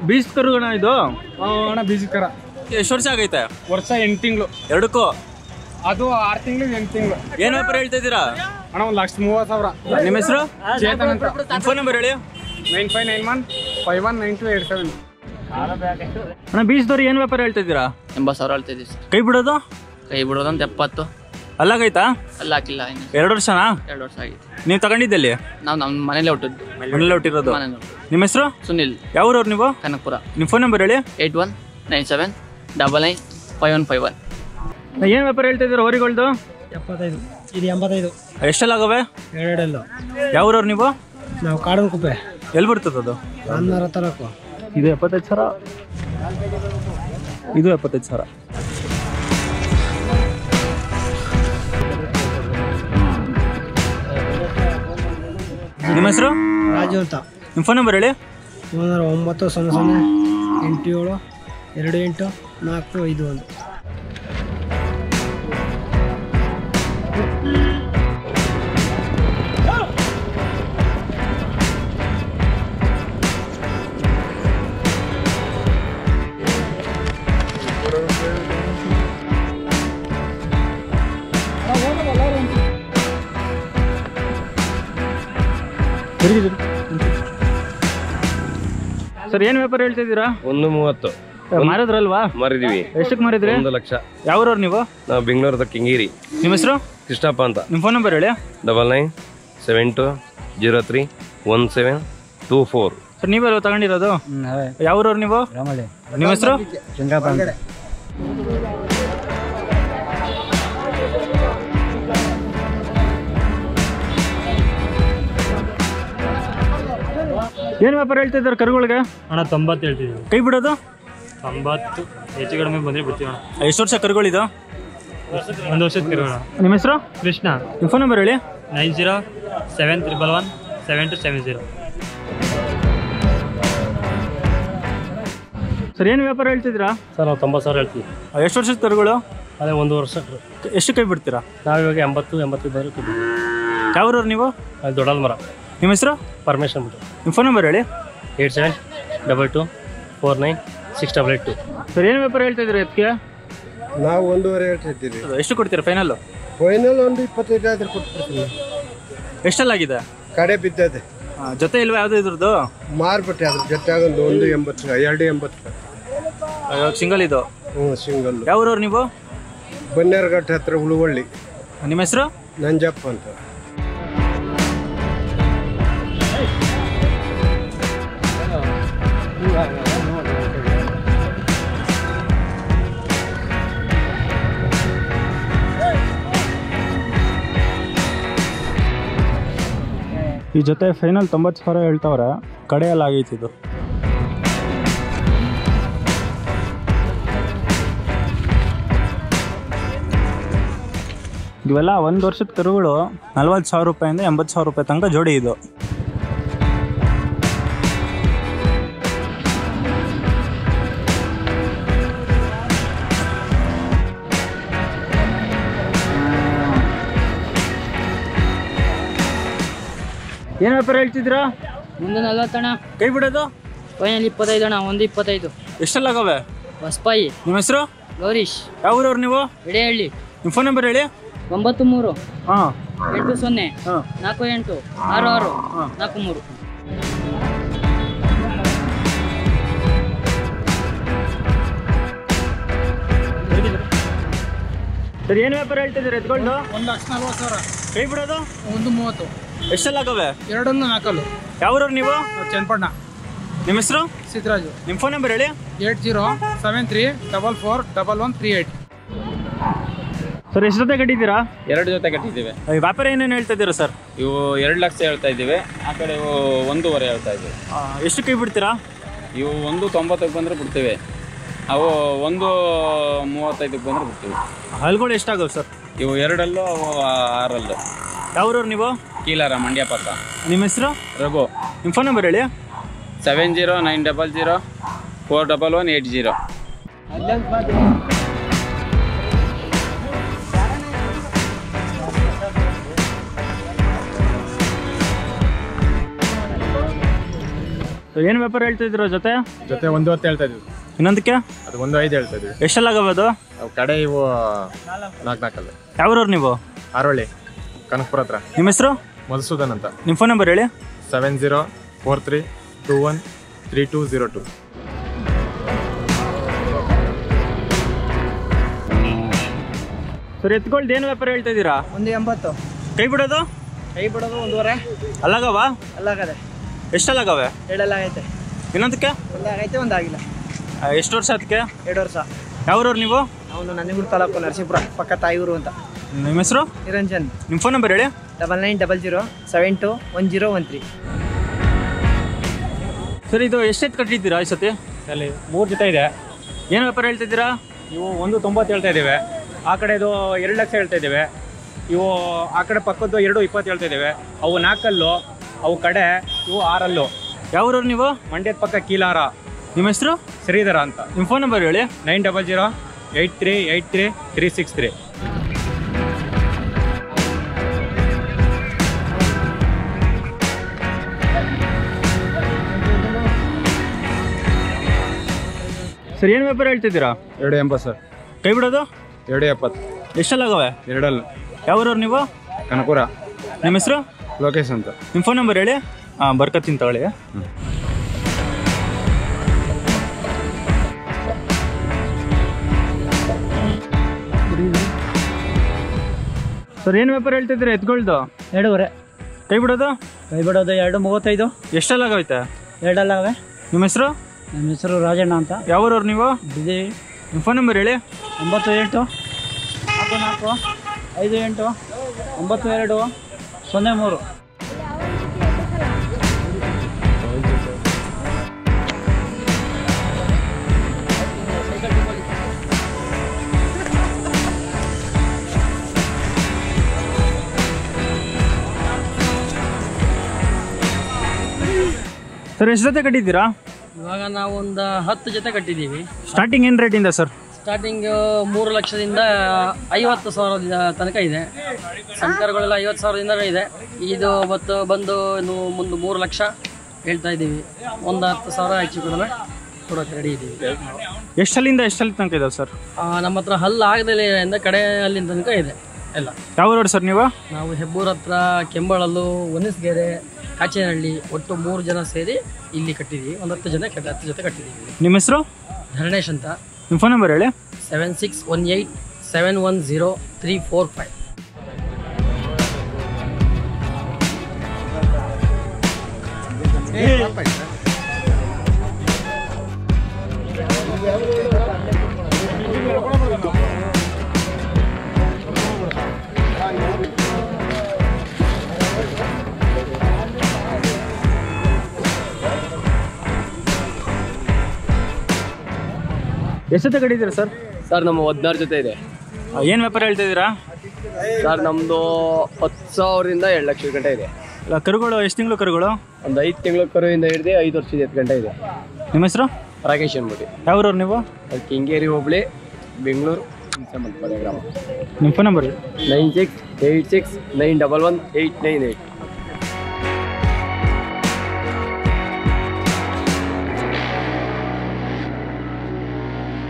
ಬೀಜ ಕರುಗಣ ಇದು ಅಣ್ಣ ಬೀಜ ಕರ. ಎಷ್ಟು ವರ್ಷ ಆಗೈತೆ? ವರ್ಷ 8 ತಿಂಗಳು. ಎರಡಕ್ಕೂ? ಅದು 6 ತಿಂಗಳು 8 ತಿಂಗಳು. ಏನ್ ವ್ಯಾಪಾರ ಹೇಳ್ತಾ ಇದ್ದೀರಾ? ಅಣ್ಣ 1,30,000. ನಿಮ್ಮ ಹೆಸರು? ಚೇತನ್ ಅಂತ. ಫೋನ್ ನಂಬರ್ ಹೇಳಿ. 9591519287. ಅಣ್ಣ ಬೀಜದವ್ರು ಏನ್ ವ್ಯಾಪಾರ ಹೇಳ್ತಾ ಇದ್ದೀರಾ? 80,000 ಹೇಳ್ತಾ ಇದೀವಿ ಸರ್. ಕೈ ಬಿಡೋದು? ಕೈ ಬಿಡೋದಂತ 70. ಅಲ್ಲಾಗೈತಾ? ಅಲ್ಲ ಹಾಕಿಲ್ಲ. 2 ವರ್ಷನಾ? 2 ವರ್ಷ ಆಗಿತ್ತು. ನೀವು ತಗೊಂಡಿದ್ದಲ್ಲಿ? ನಾವು ನಮ್ಮ ಮನೇಲೆ ಹುಟ್ಟಿದ್ದು. ಮನೇಲೆ ಹುಟ್ಟಿರೋದು? ನಿಮ್ಮ ಹೆಸರು? ಸುನಿಲ್. ಯಾವ್ರವ್ರು ನೀವು? ಕನಕಪುರ. ನಿಮ್ಮ ಫೋನ್ ನಂಬರ್ ಹೇಳಿ. 8197995151. ಏನ್ ವ್ಯಾಪಾರ ಹೇಳ್ತಾ ಇದ್ದೀರಾ ಹೋರಿಗಳ್ದು? 75. ಇದು 85. ಎಷ್ಟೆಲ್ಲ ಆಗವೆ? 2 ಯಾವ್ರವ್ರು ನೀವು? ನಾವು ಕಾಡನ್ ಕುಪ್ಪೆ. ಎಲ್ಲಿ ಬರ್ತದ ಅದು? ಅನ್ನರ ತರಕು. ಇದು 75,000. ಇದು 75,000. ನಿಮ್ಮ ಹೆಸರು? ರಾಜು ಅಂತ. ನಿಮ್ಮ ಫೋನ್ ನಂಬರ್ ಹೇಳಿ. 90087282451. ಸರ್ ಏನ್ ವ್ಯಾಪಾರ ಹೇಳ್ತಾ ಇದ್ದೀರಾ? 130. ಮಾರಿದ್ರಲ್ವಾ? ಮಾರಿದೀವಿ. ಎಷ್ಟಕ್ಕೆ ಮಾರಿದ್ರಿ? 1 ಲಕ್ಷ. ಯಾವ್ರವ್ರು ನೀವು? ನಾವು ಬೆಂಗಳೂರದ ಕಿಂಗೇರಿ. ನಿಮ್ಮ ಹೆಸರು? ಕೃಷ್ಣಪ್ಪ ಅಂತ. ನಿಮ್ಮ ಫೋನ್ ನಂಬರ್ ಹೇಳಿ. 9972031724. ಸರ್ ನೀವೆಲ್ಲ ತಗೊಂಡಿರೋದು? ಯಾವ್ರವ್ರು ನೀವು? ನಿಮ್ಮ ಹೆಸರು? ಏನ್ ವ್ಯಾಪಾರ ಹೇಳ್ತಾ ಇದ್ದಾರೆ ಕರುಗಳಿಗೆ? ಅಣ್ಣ 90 ಹೇಳ್ತಿದ್ದೀವಿ. ಕೈ ಬಿಡೋದು? 90 ಹೆಚ್ಚು ಕಡಿಮೆ ಬಂದರೆ ಬಿಡ್ತೀವಿ ಅಣ್ಣ. ಎಷ್ಟು ವರ್ಷ ಕರುಗಳಿದು? 1 ವರ್ಷದ ಕರುಗೋಣ. ನಿಮ್ಮ ಹೆಸರು? ಕೃಷ್ಣ. ನಿಮ್ಮ ಫೋನ್ ನಂಬರ್ ಹೇಳಿ. 9071117270. ಸರ್ ಏನು ವ್ಯಾಪಾರ ಹೇಳ್ತಿದ್ದೀರಾ? ಸರ್ ನಾವು 90,000 ಹೇಳ್ತೀವಿ. ಎಷ್ಟು ವರ್ಷದ ಕರುಗಳು? ಅದೇ 1 ವರ್ಷ. ಎಷ್ಟು ಕೈ ಬಿಡ್ತೀರಾ? ನಾವಿವಾಗ 80-85 ಕೈ. ಯಾವ್ರವ್ರು ನೀವು? ಅದು ದೊಡ್ಡಲ್ಮರ. ನಿಮ್ಮ ಹೆಸರು? ಪರಮೇಶ್ ಬಿಟ್ಟು. ನಿಮ್ಮ ಫೋನ್ ನಂಬರ್ ಹೇಳಿ. 8722496882. ಸರ್ ಏನು ವ್ಯಾಪಾರ ಹೇಳ್ತಾ ಇದ್ದೀರಾ ಎತ್ತಿಗೆ? ನಾವು 1.5 ಹೇಳ್ತಿದ್ದೀವಿ. ಎಷ್ಟು ಕೊಡ್ತೀರಾ ಫೈನಲ್? ಫೈನಲ್ ಒಂದು 25 ಆದ್ರೆ ಕೊಟ್ಬಿಡ್ತೀನಿ. ಎಷ್ಟೆಲ್ಲಾಗಿದೆ? ಕಡೆ ಬಿದ್ದದೆ. ಜೊತೆ ಇಲ್ವಾ ಯಾವ್ದು ಇದ್ರದ್ದು? ಮಾರ್ಬಿಟ್ಟೆ ಅದ್ರ ಜೊತೆ ಒಂದು 180 280. ಇವಾಗ ಸಿಂಗಲ್ ಇದು? ಸಿಂಗಲ್. ಯಾವ್ರವ್ರು ನೀವು? ಬನ್ನೇರಘಟ್ಟ ಹತ್ರ ಉಳುವಳ್ಳಿ. ನಿಮ್ಮ ಹೆಸರು? ನಂಜಪ್ಪ ಅಂತ. ಈ ಜೊತೆ ಫೈನಲ್ 90,000 ಹೇಳ್ತವ್ರೆ. ಕಡೆಯಲ್ಲಿ ಆಗೈತಿ ಇದು. ಇವೆಲ್ಲ 1 ವರ್ಷದ ಕರುಗಳು 40,000 ರೂಪಾಯಿಂದ 80,000 ರೂಪಾಯಿ ತನಕ ಜೋಡಿ ಇದು. ಏನು ವ್ಯಾಪಾರ ಹೇಳ್ತಿದ್ದೀರಾ? 140 ಅಣ್ಣ. ಕೈ ಬಿಡೋದು? ಫೈನಲ್ 25 ಅಣ್ಣ. 125. ಎಷ್ಟೆಲ್ಲಾಗವೆ? ಹೊಸಪಾಯಿ. ನಿಮ್ಮ ಹೆಸರು? ಗೌರೀಶ್. ಯಾವ್ರವ್ರು ನೀವು? ವಿಡೆಹಳ್ಳಿ. ನಿಮ್ಮ ಫೋನ್ ನಂಬರ್ ಹೇಳಿ. 93 ಹಾಂ 80 48 66 43. ಸರ್ ಏನು ವ್ಯಾಪಾರ ಹೇಳ್ತಿದ್ದೀರಾ ಎತ್ಕೊಂಡು? 1,40,000. ಕೈ ಬಿಡೋದು? 130. ಎಷ್ಟೆಲ್ಲಾಗವೆ? 2 ಯಾವ್ರವ್ರು ನೀವು? ಚನ್ನಪಣ್ಣ. ನಿಮ್ಮ ಹೆಸರು? ಸಿದ್ದರಾಜು. ನಿಮ್ಮ ಫೋನ್ ನಂಬರ್ ಹೇಳಿ. 8073441138. ಸರ್ ಎಷ್ಟು ಜೊತೆ ಕಟ್ಟಿದ್ದೀರಾ? 2 ಜೊತೆ ಕಟ್ಟಿದ್ದೀವಿ. ವ್ಯಾಪಾರ ಏನೇನು ಹೇಳ್ತಾ ಇದ್ದೀರಾ ಸರ್? ಇವು 2 ಲಕ್ಷ ಹೇಳ್ತಾ ಇದ್ದೀವಿ. ಆ ಕಡೆ ಇವು 1.5 ಹೇಳ್ತಾ ಇದ್ದೀವಿ. ಎಷ್ಟು ಕೈ ಬಿಡ್ತೀರಾ? ಇವು 1.90 ಬಂದರೆ ಬಿಡ್ತೀವಿ. ಅವು 1.35 ಬಂದರೆ ಬಿಡ್ತೀವಿ. ಹಲ್ಗಳು ಎಷ್ಟಾಗವು ಸರ್? ಇವು 2 ಅವು 6. ಯಾವ್ರವ್ರು ನೀವು? ಕೀಲಾರ, ಮಂಡ್ಯ ಪಕ್ಕ. ನಿಮ್ಮ ಹೆಸರು? ರಘು. ನಿಮ್ಮ ಫೋನ್ ನಂಬರ್ ಹೇಳಿ. 7090041180. ಏನು ವ್ಯಾಪಾರ ಹೇಳ್ತಿದ್ರು ಜೊತೆ ಜೊತೆ 1.10 ಹೇಳ್ತಾ ಇದ್ವಿ. ಇನ್ನೊಂದಕ್ಕೆ ಅದು 1.5 ಹೇಳ್ತಾ ಇದ್ವಿ. ಎಷ್ಟೆಲ್ಲಾಗವೆ ಅದು? ಅವು ಕಡೆ ಇವು 4 ಯಾವ್ರವ್ರು ನೀವು? ಆರೋಳಿ ಕನಕಪುರ ಹತ್ರ. ನಿಮ್ಮ ಹೆಸರು? ಮಧುಸೂದನ್ ಅಂತ. ನಿಮ್ಮ ಫೋನ್ ನಂಬರ್ ಹೇಳಿ. 7043213202. ಸರ್ ಎತ್ಕೊಳ್ದು ಏನು ವ್ಯಾಪಾರ ಹೇಳ್ತಾ ಇದ್ದೀರಾ? 1.80. ಕೈ ಬಿಡೋದು? ಕೈ ಬಿಡೋದು 1.5. ಅಲ್ಲಾಗವ? ಅಲ್ಲಾಗದೆ. ಎಷ್ಟೆಲ್ಲಾಗವೆ? 2 ಆಗೈತೆ. ಇನ್ನೊಂದಕ್ಕೆ? ಒಂದಾಗೈತೆ, ಒಂದಾಗಿಲ್ಲ. ಎಷ್ಟು ವರ್ಷ ಅದಕ್ಕೆ? 2 ವರ್ಷ. ಯಾವ್ರವ್ರು ನೀವು? ಅವನು ನಂಜನಗೂಡು ತಾಲೂಕು ನರಸೀಪುರ ಪಕ್ಕ ತಾಯಿಯೂರು ಅಂತ. ನಿಮ್ಮ ಹೆಸರು? ನಿರಂಜನ್. ನಿಮ್ಮ ಫೋನ್ ನಂಬರ್ ಹೇಳಿ. 99007213. ಸರ್ ಇದು ಎಷ್ಟೆತ್ತು ಕಟ್ಟಿದ್ದೀರಾ ಈ ಸತಿ? ಅಲ್ಲಿ 3 ಜೊತೆ ಇದೆ. ಏನು ವ್ಯಾಪಾರ ಹೇಳ್ತಿದ್ದೀರಾ? ಇವು 1.90 ಹೇಳ್ತಾ ಇದ್ದೇವೆ. ಆ ಕಡೆದು 2 ಲಕ್ಷ ಹೇಳ್ತಾ ಇದ್ದೇವೆ. ಇವು ಆ ಕಡೆ ಪಕ್ಕದ್ದು 2.20 ಹೇಳ್ತಾ ಇದ್ದೇವೆ. ಅವು 4 ಕಲ್ಲು, ಅವು ಕಡೆ, ಇವು 6 ಅಲ್ಲು. ಯಾವ್ರವ್ರು ನೀವು? ಮಂಡ್ಯದ ಪಕ್ಕ ಕೀಲಾರ. ನಿಮ್ಮ ಹೆಸರು? ಶ್ರೀಧರ ಅಂತ. ನಿಮ್ಮ ಫೋನ್ ನಂಬರ್ ಹೇಳಿ. 9008383363. ಸರ್ ಏನು ವ್ಯಾಪಾರ ಹೇಳ್ತಿದ್ದೀರಾ? 2.80 ಸರ್. ಕೈ ಬಿಡೋದು? 2.70. ಎಷ್ಟೆಲ್ಲಾಗವೆ? 2 ಯಾವ್ರವ್ರು ನೀವು? ಕನಕಪುರ. ನಿಮ್ಮ ಹೆಸರು? ಲೋಕೇಶ್ ಅಂತ. ನಿಮ್ಮ ಫೋನ್ ನಂಬರ್ ಹೇಳಿ. ಬರ್ಕತ್ತೀನಿ ತಗೊಳ್ಳಿ. ಸರ್ ಏನು ವ್ಯಾಪಾರ ಹೇಳ್ತಿದ್ದೀರಾ ಎತ್ಕೊಳ್ದು? 2.5. ಕೈ ಬಿಡೋದು? ಕೈ ಬಿಡೋದು 2.35. ಎಷ್ಟೆಲ್ಲಾಗೈತೆ? 2 ಅಲ್ಲಾಗವೆ. ನಿಮ್ಮ ಹೆಸರು? ನಮ್ಮ ಹೆಸರು ರಾಜಣ್ಣ ಅಂತ. ಯಾವ್ರವ್ರು ನೀವು? ಬಿದ್ದೀವಿ. ನಿಮ್ಮ ಫೋನ್ ನಂಬರ್ ಹೇಳಿ. 98 44 58 92 03. ಸರ್ ಎಷ್ಟು ಜೊತೆ ಕಟ್ಟಿದ್ದೀರಾ? ಇವಾಗ ನಾವು ಒಂದು 10 ಜೊತೆ ಕಟ್ಟಿದ್ದೀವಿ. ಸ್ಟಾರ್ಟಿಂಗ್ ಏನು ರೇಟಿಂದ ಸರ್? ಸ್ಟಾರ್ಟಿಂಗ್ 3 ಲಕ್ಷದಿಂದ 50,000 ತನಕ ಇದೆ. ಸಂಕರಗಳೆಲ್ಲ 50,000ದಿಂದ ಇದೆ. ಇದು ಬಂದು ಮುಂದೆ 3 ಲಕ್ಷ ಹೇಳ್ತಾ ಇದ್ದೀವಿ. ಒಂದು 10,000 ಹೆಚ್ಚು ಕಡಿಮೆ ಕೊಡೋಕೆ ರೆಡಿ ಇದ್ದೀವಿ. ಎಷ್ಟಲ್ಲಿಂದ ಎಷ್ಟಲ್ಲಿ ತನಕ ಇದಾವೆ ಸರ್? ನಮ್ಮ ಹತ್ರ ಹಲ್ಲು ಆಗದಲ್ಲಿಂದ ಕಡೆ ಅಲ್ಲಿಂದ ತನಕ ಇದೆ ಎಲ್ಲ. ಯಾವ ರೋಡ್ ಸರ್ ನೀವು? ನಾವು ಹೆಬ್ಬೂರ್ ಹತ್ರ, ಕೆಂಬಳಲ್ಲು, ಒನಸ್ಗೆರೆ, ಕಾಚೇನಹಳ್ಳಿ ಒಟ್ಟು 3 ಜನ ಸೇರಿ ಇಲ್ಲಿ ಕಟ್ಟಿದ್ದೀವಿ. ಒಂದು 10 ಜೊತೆ ಕಟ್ಟಿದ್ದೀವಿ. ನಿಮ್ಮ ಹೆಸರು? ಧರಣೇಶ್ ಅಂತ. ನಿಮ್ಮ ಫೋನ್ ನಂಬರ್ ಹೇಳಿ. 7618710345. ಎಷ್ಟೊತ್ತೆ ಕಟ್ಟಿದ್ದೀರಾ ಸರ್? ಸರ್ ನಮ್ಮ 16 ಜೊತೆ ಇದೆ. ಏನು ವ್ಯಾಪಾರ ಹೇಳ್ತಾ ಇದ್ದೀರಾ? ಸರ್ ನಮ್ಮದು 10,000ರಿಂದ 2 ಲಕ್ಷದ ಗಂಟೆ ಇದೆ. ಇಲ್ಲ ಕರುಗಳು ಎಷ್ಟು ತಿಂಗಳು ಕರುಗಳು? ಒಂದು 5 ತಿಂಗಳ ಕರುವಿಂದ ಹಿಡಿದು 5 ವರ್ಷದ ಎತ್ತು ಗಂಟೆ ಇದೆ. ನಿಮ್ಮ ಹೆಸರು? ರಾಕೇಶ್ ಅಂದ್ಬಿಟ್ಟು. ಯಾವ್ರವ್ರು ನೀವು? ಕಿಂಗೇರಿ ಹೋಬಳಿ, ಬೆಂಗಳೂರು ಸಂಬಂಧಪಟ್ಟ ಗ್ರಾಮ. ನಿಮ್ಮ ಫೋನ್ ನಂಬರ್? 9686911898.